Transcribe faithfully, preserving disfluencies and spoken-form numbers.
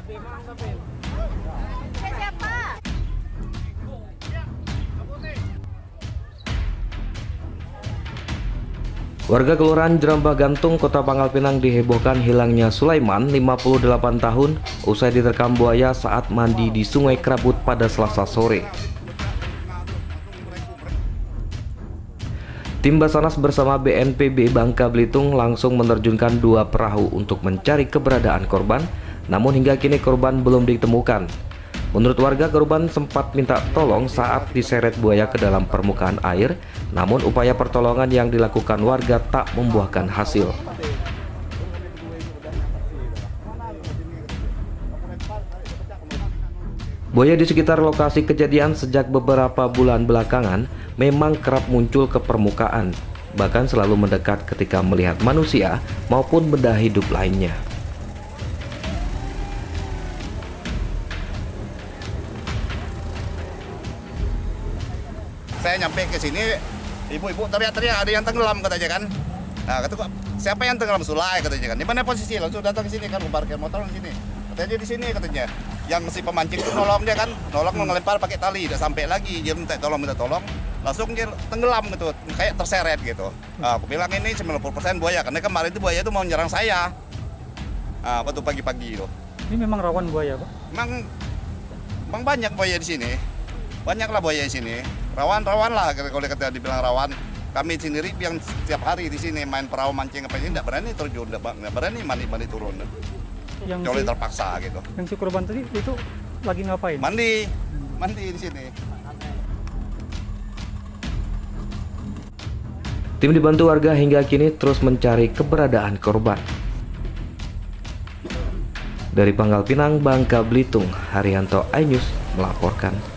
Warga Kelurahan Jerambah Gantung, Kota Pangkal Pinang dihebohkan hilangnya Sulaiman, lima puluh delapan tahun, usai diterkam buaya saat mandi di Sungai Kerabut pada Selasa sore. Tim Basarnas bersama B N P B Bangka Belitung langsung menerjunkan dua perahu untuk mencari keberadaan korban, namun hingga kini korban belum ditemukan. Menurut warga, korban sempat minta tolong saat diseret buaya ke dalam permukaan air, namun upaya pertolongan yang dilakukan warga tak membuahkan hasil. Buaya di sekitar lokasi kejadian sejak beberapa bulan belakangan memang kerap muncul ke permukaan, bahkan selalu mendekat ketika melihat manusia maupun benda hidup lainnya. Saya nyampe ke sini, ibu-ibu teriak-teriak ada yang tenggelam katanya kan. Nah, kata siapa yang tenggelam? Sulai katanya kan. Di mana posisi? Langsung datang ke sini kan, parkir motor di sini. Katanya di sini katanya. Yang si pemancing itu nolong dia kan, nolong ngelempar pakai tali, udah sampai lagi dia minta tolong minta tolong, langsung dia tenggelam gitu, kayak terseret gitu. Nah, aku bilang ini sembilan puluh persen buaya, karena kemarin itu buaya itu mau nyerang saya. Nah, waktu pagi-pagi itu. Ini memang rawan buaya, Pak? Memang, memang banyak buaya di sini. Banyaklah buaya di sini. Rawan-rawan lah kalau kata dibilang rawan. Kami sendiri yang setiap hari di sini main perahu mancing apa ini tidak berani terjun, tidak berani mandi-mandi turun. Yang Kecuali si, terpaksa gitu. Yang si korban tadi itu lagi ngapain? Mandi, mandi di sini. Tim dibantu warga hingga kini terus mencari keberadaan korban. Dari Pangkal Pinang, Bangka Belitung, Haryanto iNews melaporkan.